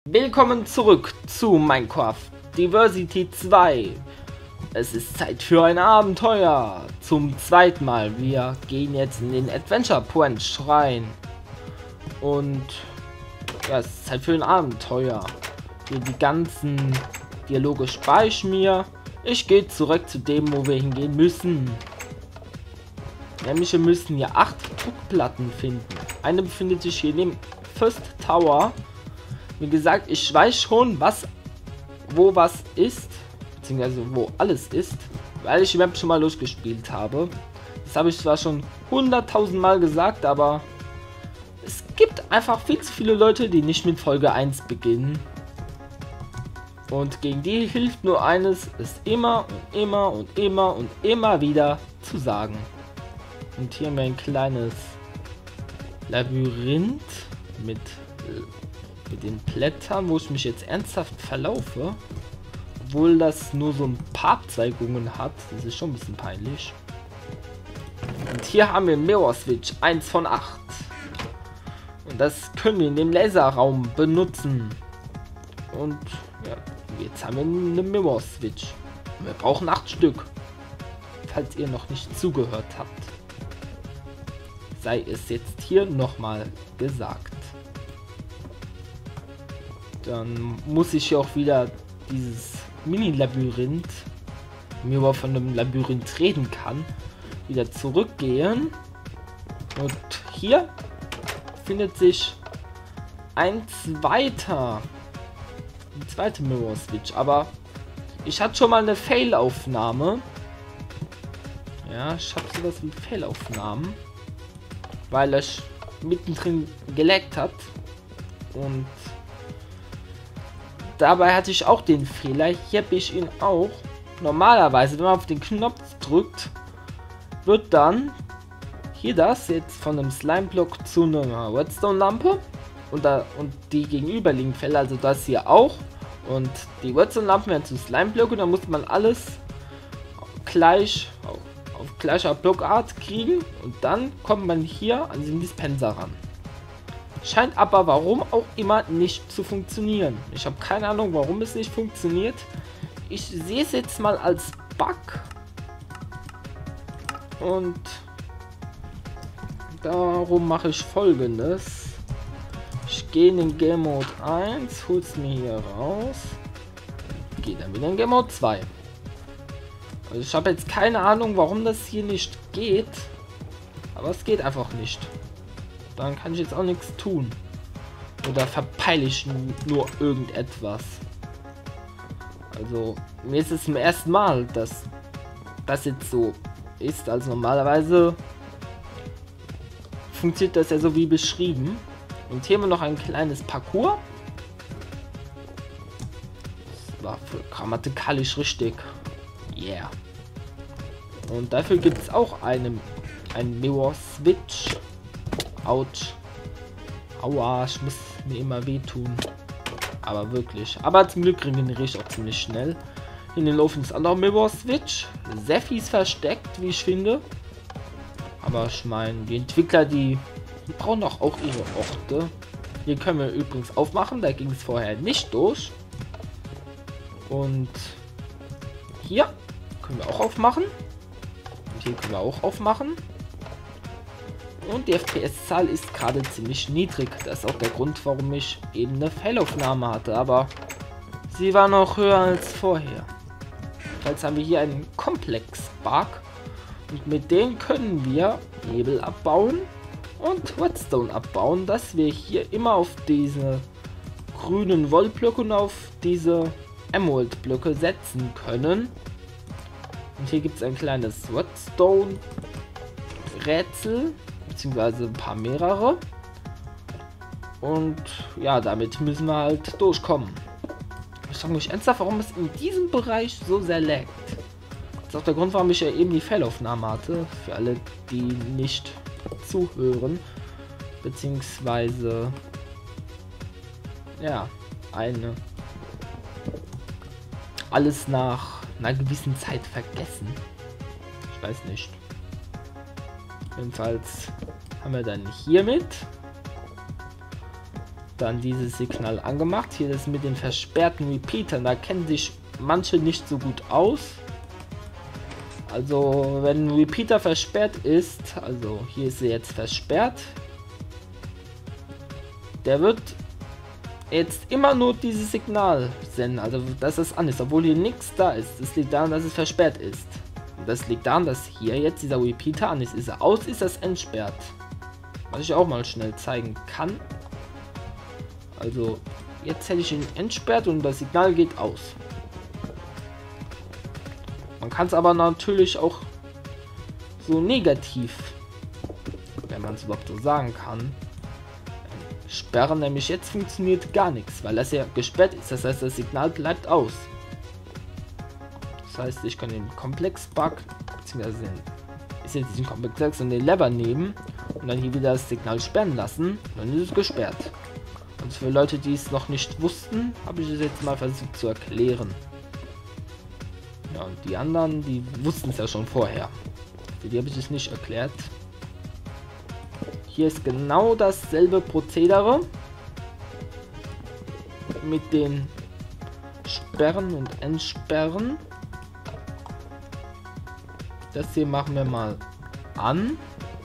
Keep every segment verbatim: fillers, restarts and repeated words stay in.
Willkommen zurück zu Minecraft Diversity zwei. Es ist Zeit für ein Abenteuer. Zum zweiten Mal. Wir gehen jetzt in den Adventure Point Schrein. Und ja, es ist Zeit für ein Abenteuer. Hier die ganzen Dialoge spare ich mir. Ich gehe zurück zu dem, wo wir hingehen müssen. Nämlich wir müssen hier acht Druckplatten finden. Eine befindet sich hier neben First Tower. Wie gesagt, ich weiß schon, was, wo was ist, beziehungsweise wo alles ist, weil ich die Map schon mal durchgespielt habe. Das habe ich zwar schon hunderttausend Mal gesagt, aber es gibt einfach viel zu viele Leute, die nicht mit Folge eins beginnen. Und gegen die hilft nur eines, es immer und immer und immer und immer wieder zu sagen. Und hier haben wir ein kleines Labyrinth mit... mit den Blättern, wo ich mich jetzt ernsthaft verlaufe, obwohl das nur so ein paar Abzweigungen hat. Das ist schon ein bisschen peinlich. Und hier haben wir Mirror Switch eins von acht. Und das können wir in dem Laserraum benutzen. Und ja, jetzt haben wir eine Mirror Switch. Wir brauchen acht Stück. Falls ihr noch nicht zugehört habt, sei es jetzt hier nochmal gesagt. Dann muss ich hier auch wieder dieses Mini-Labyrinth, mir überhaupt von einem Labyrinth reden kann, wieder zurückgehen. Und hier findet sich ein zweiter, eine zweite Mirror Switch. Aber ich hatte schon mal eine Fail-Aufnahme. Ja, ich habe sowas wie Fail-Aufnahmen, weil es mittendrin geleckt hat. Und dabei hatte ich auch den Fehler. Hier habe ich ihn auch. Normalerweise, wenn man auf den Knopf drückt, wird dann hier das jetzt von einem Slime-Block zu einer Redstone-Lampe. Und, da, und die gegenüberliegenden Felder, also das hier auch. Und die Redstone-Lampen werden zu Slime-Blöcke. Da muss man alles gleich auf, auf gleicher Blockart kriegen. Und dann kommt man hier an den Dispenser ran. Scheint aber warum auch immer nicht zu funktionieren. Ich habe keine Ahnung, warum es nicht funktioniert. Ich sehe es jetzt mal als Bug. Und darum mache ich Folgendes. Ich gehe in den Game Mode eins, hole es mir hier raus. Gehe dann wieder in Game Mode zwei. Also ich habe jetzt keine Ahnung, warum das hier nicht geht. Aber es geht einfach nicht. Dann kann ich jetzt auch nichts tun. Oder verpeile ich nur irgendetwas. Also, mir ist es zum ersten Mal, dass das jetzt so ist. Also normalerweise funktioniert das ja so wie beschrieben. Und hier haben wir noch ein kleines Parcours. Das war für grammatikalisch richtig. Yeah. Und dafür gibt es auch eine, ein Mirror Switch. Autsch. Aua, ich muss mir immer wehtun. Aber wirklich. Aber zum Glück regeneriere ich auch ziemlich schnell. In den Ofen ist auch noch Mirror Switch. Sehr fies versteckt, wie ich finde. Aber ich meine, die Entwickler, die, die brauchen doch auch ihre Orte. Hier können wir übrigens aufmachen. Da ging es vorher nicht durch. Und hier können wir auch aufmachen. Und hier können wir auch aufmachen. Und die F P S-Zahl ist gerade ziemlich niedrig. Das ist auch der Grund, warum ich eben eine Failaufnahme hatte. Aber sie war noch höher als vorher. Jetzt haben wir hier einen Komplex-Bug. Und mit dem können wir Nebel abbauen und Redstone abbauen, dass wir hier immer auf diese grünen Wollblöcke und auf diese Emerald-Blöcke setzen können. Und hier gibt es ein kleines Redstone-Rätsel. Beziehungsweise ein paar mehrere. Und ja, damit müssen wir halt durchkommen. Ich frage mich ernsthaft, warum es in diesem Bereich so sehr laggt. Das ist auch der Grund, warum ich ja eben die Fallaufnahme hatte. Für alle, die nicht zuhören. Beziehungsweise ja, eine alles nach einer gewissen Zeit vergessen. Ich weiß nicht. Jedenfalls haben wir dann hiermit dann dieses Signal angemacht. Hier das mit den versperrten Repeatern, da kennen sich manche nicht so gut aus. Also wenn ein Repeater versperrt ist, also hier ist sie jetzt versperrt, der wird jetzt immer nur dieses Signal senden, also dass es an ist, obwohl hier nichts da ist. Das liegt daran, dass es versperrt ist. Und das liegt daran, dass hier jetzt dieser Repeater an ist. Ist er aus, ist das entsperrt. Was ich auch mal schnell zeigen kann. Also jetzt hätte ich ihn entsperrt und das Signal geht aus. Man kann es aber natürlich auch so negativ, wenn man es überhaupt so sagen kann, sperren, nämlich jetzt funktioniert gar nichts, weil das ja gesperrt ist. Das heißt, das Signal bleibt aus. Das heißt, ich kann den Komplex-Bug, beziehungsweise den, ist jetzt diesen Komplex und den Lever nehmen und dann hier wieder das Signal sperren lassen, und dann ist es gesperrt. Und für Leute, die es noch nicht wussten, habe ich es jetzt mal versucht zu erklären. Ja, und die anderen, die wussten es ja schon vorher. Für die habe ich es nicht erklärt. Hier ist genau dasselbe Prozedere mit den Sperren und Entsperren. Das hier machen wir mal an.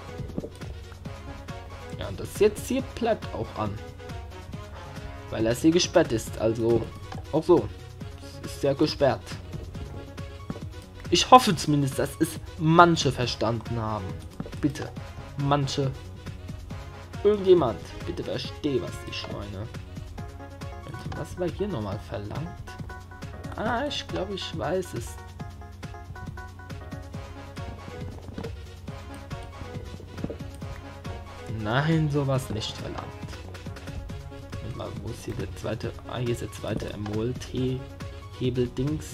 Ja, und das jetzt hier bleibt auch an. Weil das hier gesperrt ist. Also auch so. Es ist ja gesperrt. Ich hoffe zumindest, dass es manche verstanden haben. Bitte. Manche. Irgendjemand. Bitte verstehe, was ich meine. Was war hier nochmal verlangt? Ah, ich glaube, ich weiß es. Nein, sowas nicht verlangt. Mal, wo ist hier der zweite? Ah, hier ist der zweite Emerald-Hebel-Dings.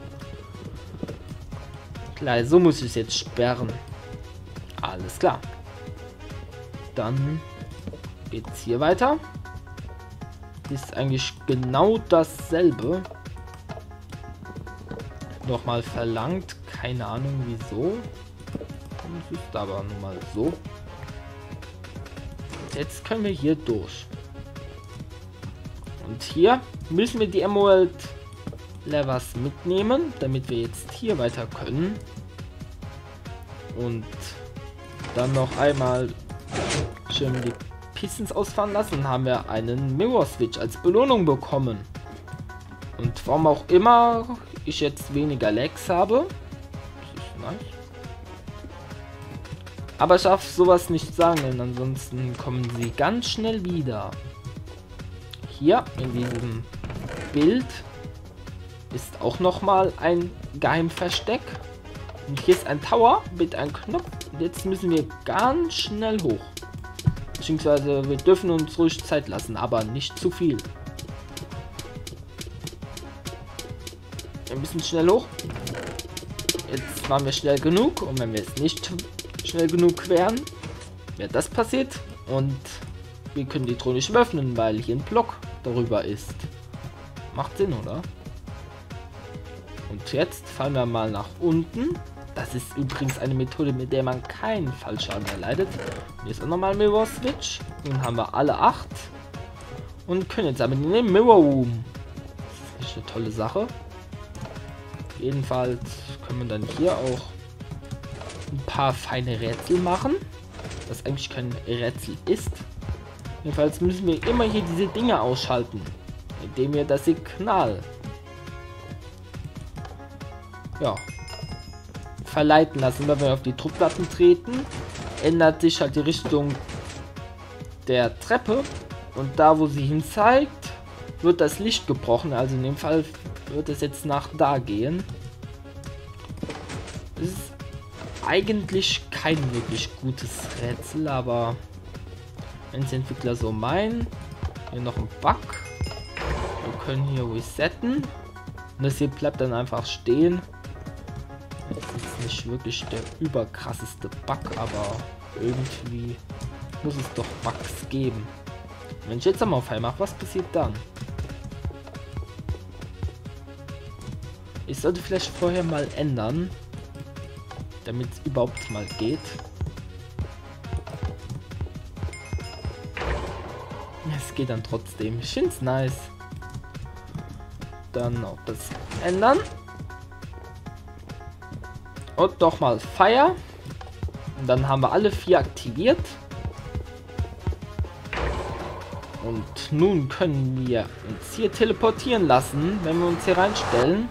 Klar, so muss ich es jetzt sperren. Alles klar. Dann geht's hier weiter. Ist eigentlich genau dasselbe. Nochmal verlangt. Keine Ahnung wieso. Das ist aber nun mal so. Jetzt können wir hier durch. Und hier müssen wir die Emerald Levers mitnehmen, damit wir jetzt hier weiter können. Und dann noch einmal schön die Pistons ausfahren lassen. Dann haben wir einen Mirror Switch als Belohnung bekommen. Und warum auch immer ich jetzt weniger Lags habe. Das ist nice. Aber ich darf sowas nicht sagen, denn ansonsten kommen sie ganz schnell wieder. Hier in diesem Bild ist auch nochmal ein Geheimversteck. Und hier ist ein Tower mit einem Knopf. Und jetzt müssen wir ganz schnell hoch. Beziehungsweise wir dürfen uns ruhig Zeit lassen, aber nicht zu viel. Ein bisschen schnell hoch. Jetzt waren wir schnell genug. Und wenn wir es nicht schnell genug wären, wäre das passiert. Und wir können die Truhe nicht öffnen, weil hier ein Block darüber ist. Macht Sinn, oder? Und jetzt fallen wir mal nach unten. Das ist übrigens eine Methode, mit der man keinen Fallschaden erleidet. Hier ist auch nochmal ein Mirror Switch. Nun haben wir alle acht. Und können jetzt aber in den Mirror Room. Das ist eine tolle Sache. Jedenfalls können wir dann hier auch ein paar feine Rätsel machen. Das eigentlich kein Rätsel ist. Jedenfalls müssen wir immer hier diese Dinge ausschalten. Indem wir das Signal ja, verleiten lassen. Wenn wir auf die Druckplatten treten, ändert sich halt die Richtung der Treppe. Und da, wo sie hin zeigt, wird das Licht gebrochen. Also in dem Fall wird es jetzt nach da gehen. Es ist eigentlich kein wirklich gutes Rätsel, aber wenn es Entwickler so meinen, hier noch ein Bug. Wir können hier resetten. Und das hier bleibt dann einfach stehen. Das ist nicht wirklich der überkrasseste Bug, aber irgendwie muss es doch Bugs geben. Wenn ich jetzt einmal auf High mache, was passiert dann? Ich sollte vielleicht vorher mal ändern, damit es überhaupt mal geht. Es geht dann trotzdem. Ich finde es nice. Dann noch das ändern. Und doch mal Fire. Und dann haben wir alle vier aktiviert. Und nun können wir uns hier teleportieren lassen, wenn wir uns hier reinstellen.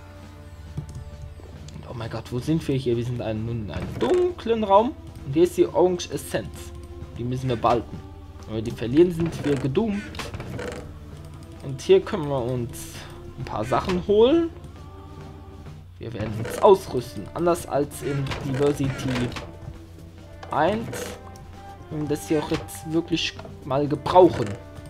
Und oh mein Gott, wo sind wir hier? Wir sind ein, nun in einem dunklen Raum. Und hier ist die Orange Essence. Die müssen wir behalten. Wenn wir die verlieren, sind wir gedoomt. Und hier können wir uns ein paar Sachen holen. Wir werden uns ausrüsten. Anders als in Diversity eins. Wenn wir das hier auch jetzt wirklich mal gebrauchen.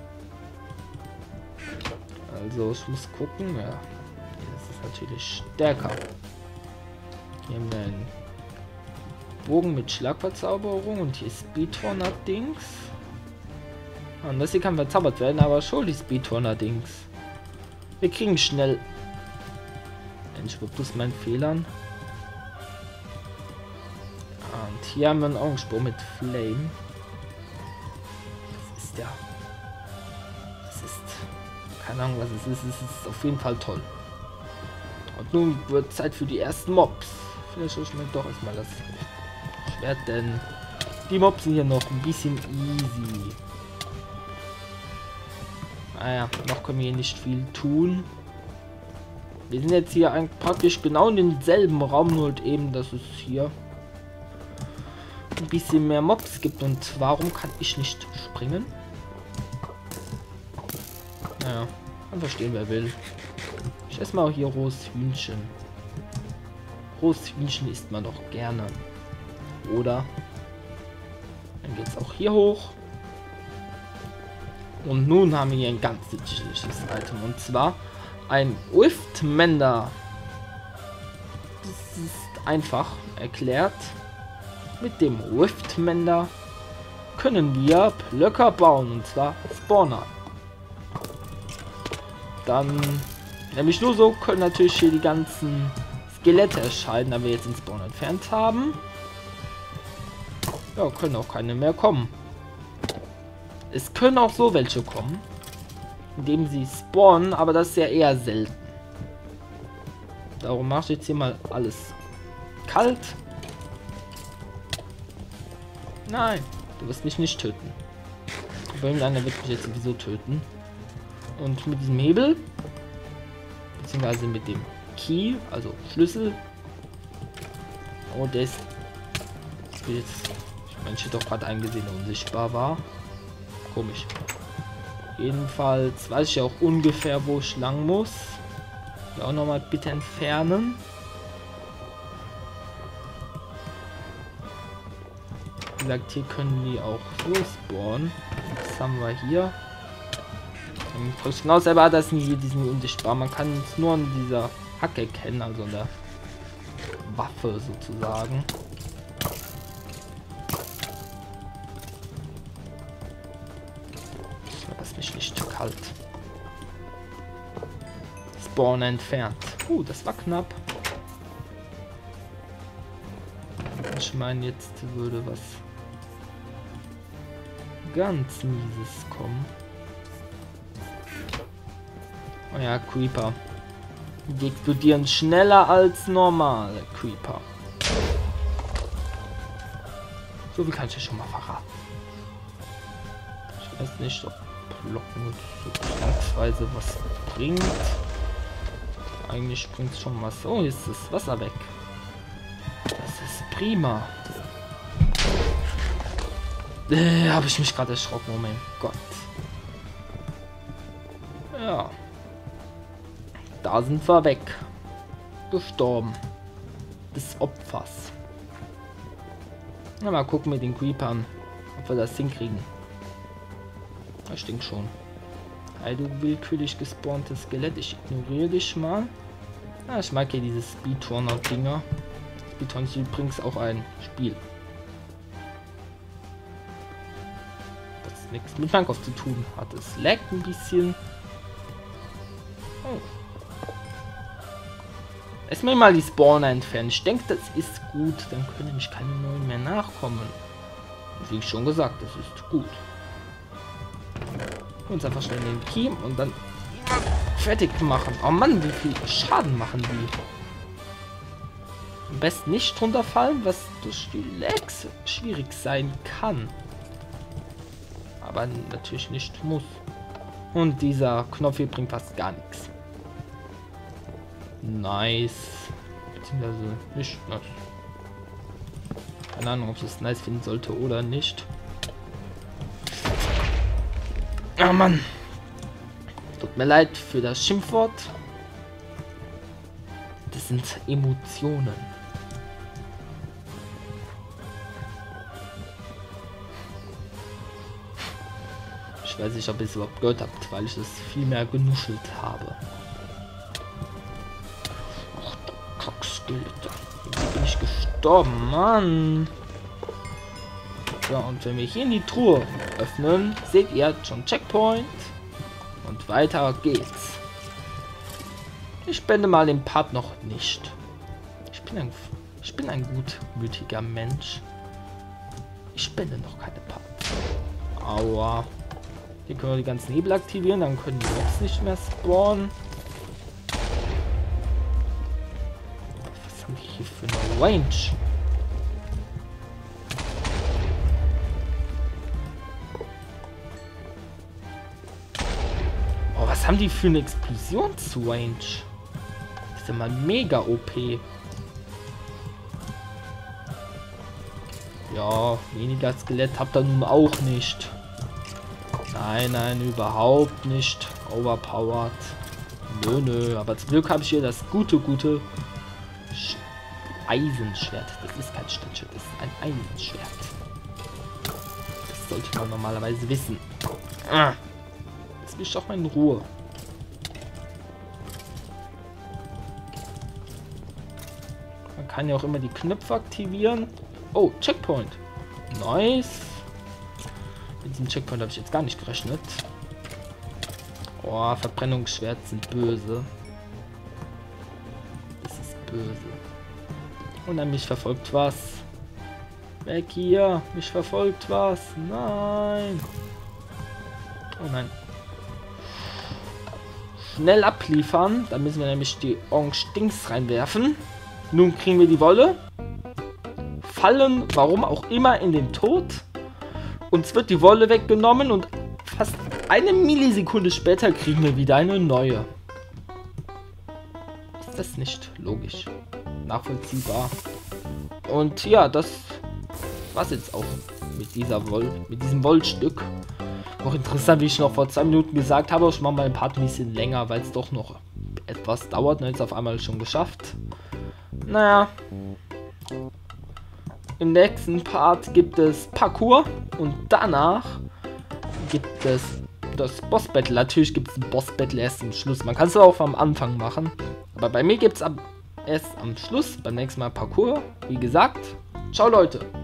Also ich muss gucken. Ja, das ist natürlich stärker. Hier haben wir einen Bogen mit Schlagverzauberung und hier Speedrunner Dings. Und das hier kann verzaubert werden, aber schon die Speedrunner Dings. Wir kriegen schnell. Ich bloß meinen Fehlern. Und hier haben wir einen Augenspur mit Flame. Das ist ja. Das ist. Keine Ahnung, was es ist. Es ist auf jeden Fall toll. Und nun wird Zeit für die ersten Mobs. Vielleicht hole ich mir doch erstmal das Schwert, denn die Mobs sind hier noch ein bisschen easy. Naja, noch können wir hier nicht viel tun. Wir sind jetzt hier eigentlich praktisch genau in denselben Raum, nur halt eben, dass es hier ein bisschen mehr Mobs gibt. Und warum kann ich nicht springen? Naja, kann verstehen, wer will. Ich esse mal auch hier rohes Hühnchen. Rohes Hühnchen isst man doch gerne. Oder? Dann geht es auch hier hoch. Und nun haben wir hier ein ganz nützliches Item. Und zwar ein Riftmender. Das ist einfach erklärt. Mit dem Riftmender können wir Blöcke bauen. Und zwar Spawner. Dann, nämlich nur so, können natürlich hier die ganzen Skelette erscheinen, da wir jetzt den Spawn entfernt haben. Ja, können auch keine mehr kommen. Es können auch so welche kommen, indem sie spawnen, aber das ist ja eher selten. Darum mache ich jetzt hier mal alles kalt. Nein, du wirst mich nicht töten. Aber irgendeiner wird mich jetzt sowieso töten. Und mit diesem Hebel, beziehungsweise mit dem Key, also Schlüssel. Oh, der ist jetzt, ich meine, ich hätte doch gerade eingesehen, unsichtbar war. Komisch. Jedenfalls weiß ich ja auch ungefähr, wo ich lang muss. Ja, auch nochmal bitte entfernen. Wie gesagt, hier können die auch so spawnen. Was haben wir hier? Genau selber hat das nie hier diesen unsichtbar. Man kann es nur an dieser Hacke erkennen, also an der Waffe sozusagen. Lass mich nicht zu kalt. Spawn entfernt. Uh, das war knapp. Ich meine, jetzt würde was ganz Mieses kommen. Oh ja, Creeper. Die explodieren schneller als normale Creeper. So viel kann ich ja schon mal verraten. Ich weiß nicht, ob Blocken zwangsweise was bringt. Eigentlich bringt es schon was. Oh, jetzt ist das Wasser weg. Das ist prima. Äh, habe ich mich gerade erschrocken. Oh mein Gott. Ja. Da sind wir weg. Gestorben. Des Opfers. Na, mal gucken mit den Creepern, ob wir das hinkriegen. Ich denke schon. Hey, du willkürlich gespawntes Skelett. Ich ignoriere dich mal. Ja, ich mag hier diese Speedrunner-Dinger. Speedrunner ist übrigens auch ein Spiel. Das nichts mit Minecraft zu tun hat. Es laggt ein bisschen. Oh. Erstmal mal die Spawner entfernen. Ich denke, das ist gut. Dann können nämlich keine neuen mehr nachkommen. Wie ich schon gesagt, das ist gut. Uns einfach schnell in den Key und dann fertig machen. Oh Mann, wie viel Schaden machen die? Am besten nicht runterfallen, was durch die Lags schwierig sein kann. Aber natürlich nicht muss. Und dieser Knopf hier bringt fast gar nichts. Nice. Beziehungsweise nicht nice. Keine Ahnung, ob ich es nice finden sollte oder nicht. Ah, Mann. Tut mir leid für das Schimpfwort. Das sind Emotionen. Ich weiß nicht, ob ihr es überhaupt gehört habt, weil ich es viel mehr genuschelt habe. Ach, du Kackskelette. Jetzt bin ich gestorben, Mann. Ja, und wenn wir hier in die Truhe öffnen, seht ihr schon Checkpoint. Und weiter geht's. Ich spende mal den Part noch nicht. Ich bin ein, ich bin ein gutmütiger Mensch. Ich spende noch keine Parts. Aua. Hier können wir die ganzen Hebel aktivieren, dann können die Mobs nicht mehr spawnen. Was haben die hier für eine Range? Oh, was haben die für eine Explosionsrange? Das ist ja mal mega O P. Ja, weniger Skelett habt ihr nun auch nicht. Nein, nein, überhaupt nicht overpowered. Nö, nö. Aber zum Glück habe ich hier das gute, gute Sch Eisenschwert. Das ist kein Steinschwert, das ist ein Eisenschwert. Das sollte man normalerweise wissen. Jetzt will ich doch mal in Ruhe. Man kann ja auch immer die Knöpfe aktivieren. Oh, Checkpoint. Nice. Mit diesem Checkpoint habe ich jetzt gar nicht gerechnet. Oh, Verbrennungsschwert sind böse. Das ist böse. Und dann mich verfolgt was. Weg hier. Mich verfolgt was. Nein. Oh nein. Schnell abliefern. Da müssen wir nämlich die Orange Dings reinwerfen. Nun kriegen wir die Wolle. Fallen, warum auch immer, in den Tod. Uns wird die Wolle weggenommen und fast eine Millisekunde später kriegen wir wieder eine neue. Ist das nicht logisch? Nachvollziehbar. Und ja, das war's jetzt auch mit dieser Woll, mit diesem Wollstück. Auch interessant, wie ich noch vor zwei Minuten gesagt habe, ich mache mal ein Part ein bisschen länger, weil es doch noch etwas dauert. Und jetzt auf einmal schon geschafft. Naja. Im nächsten Part gibt es Parkour und danach gibt es das Boss Battle. Natürlich gibt es ein Boss Battle erst zum Schluss. Man kann es auch am Anfang machen. Aber bei mir gibt es erst am Schluss. Beim nächsten Mal Parkour. Wie gesagt. Ciao Leute.